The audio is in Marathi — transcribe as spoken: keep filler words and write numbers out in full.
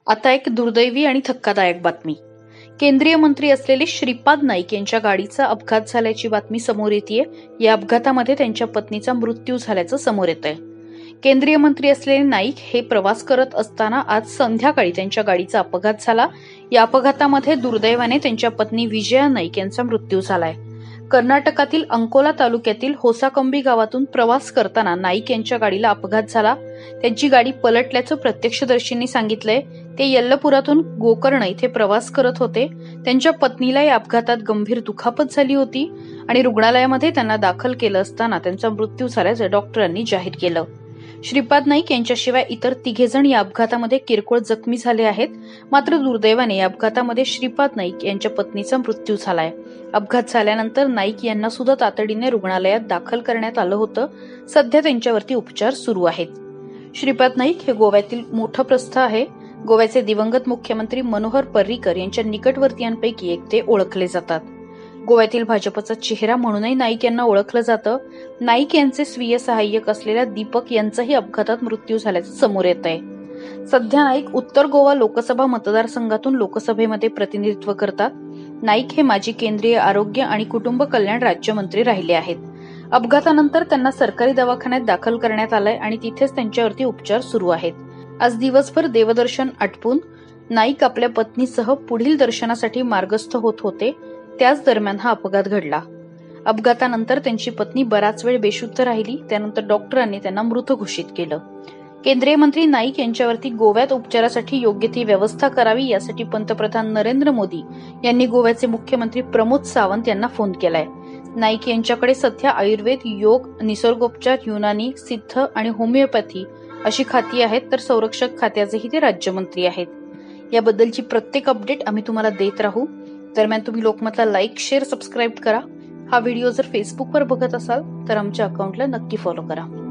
आता एक दुर्दैवी आणि धक्कादायक बातमी. केंद्रीय मंत्री असलेले श्रीपाद नाईक यांच्या गाडीचा अपघात झाल्याची बातमी समोर येतेय. या अपघातामध्ये त्यांच्या पत्नीचा मृत्यू झाल्याचं समोर येतंय. केंद्रीय मंत्री असलेले नाईक हे प्रवास करत असताना आज संध्याकाळी त्यांच्या गाडीचा अपघात झाला. या अपघातामध्ये दुर्दैवाने त्यांच्या पत्नी विजया नाईक यांचा मृत्यू झालाय. कर्नाटकातील अंकोला तालुक्यातील होसाकंबी गावातून प्रवास करताना नाईक यांच्या गाडीला अपघात झाला. त्यांची गाडी पलटल्याचं प्रत्यक्षदर्शींनी सांगितलंय. ते यल्लपुरातून गोकर्ण इथे प्रवास करत होते. त्यांच्या पत्नीला या अपघातात गंभीर दुखापत झाली होती आणि रुग्णालयामध्ये त्यांना दाखल केलं असताना त्यांचा मृत्यू झाल्याचं डॉक्टरांनी जाहीर केलं. श्रीपाद नाईक यांच्याशिवाय इतर तिघेजण या अपघातामध्ये किरकोळ जखमी झाले आहेत. मात्र दुर्दैवाने या अपघातामध्ये श्रीपाद नाईक यांच्या पत्नीचा मृत्यू झालाय. अपघात झाल्यानंतर नाईक यांना सुद्धा तातडीने रुग्णालयात दाखल करण्यात आलं होतं. सध्या त्यांच्यावरती उपचार सुरू आहेत. श्रीपाद नाईक हे गोव्यातील मोठं प्रस्थ आहे. गोव्याचे दिवंगत मुख्यमंत्री मनोहर पर्रीकर यांच्या निकटवर्तीयांपैकी एक ते ओळखले जातात. गोव्यातील भाजपचा चेहरा म्हणूनही नाईक यांना ओळखलं जातं. नाईक यांचे स्वीय सहाय्यक असलेल्या दीपक यांचाही अपघातात मृत्यू झाल्याचं समोर येत आहे. सध्या नाईक उत्तर गोवा लोकसभा मतदारसंघातून लोकसभेमध्ये प्रतिनिधित्व करतात. नाईक हे माजी केंद्रीय आरोग्य आणि कुटुंब कल्याण राज्यमंत्री राहिले आहेत. अपघातानंतर त्यांना सरकारी दवाखान्यात दाखल करण्यात आलंय आणि तिथेच त्यांच्यावरती उपचार सुरू आहेत. आज दिवसभर देवदर्शन आटपून नाईक आपल्या पत्नीसह पुढील दर्शनासाठी मार्गस्थ होत होते. त्याच दरम्यान हा अपघात घडला. अपघातानंतर त्यांची पत्नी बराच वेळ बेशुद्ध राहिली. त्यानंतर डॉक्टरांनी त्यांना मृत घोषित केलं. केंद्रीय मंत्री नाईक यांच्यावरती गोव्यात उपचारासाठी योग्य ती व्यवस्था करावी यासाठी पंतप्रधान नरेंद्र मोदी यांनी गोव्याचे मुख्यमंत्री प्रमोद सावंत यांना फोन केलाय. नाईक यांच्याकडे सध्या आयुर्वेद, योग, निसर्गोपचार, युनानी, सिद्ध आणि होमिओपॅथी अशी खाती आहेत. तर संरक्षक खात्याचेही ते राज्यमंत्री आहेत. याबद्दलची प्रत्येक अपडेट आम्ही तुम्हाला देत राहू. दरम्यान तुम्ही लोकमतला लाईक, शेअर, सबस्क्राईब करा. हा व्हिडिओ जर फेसबुकवर बघत असाल तर आमच्या अकाउंटला नक्की फॉलो करा.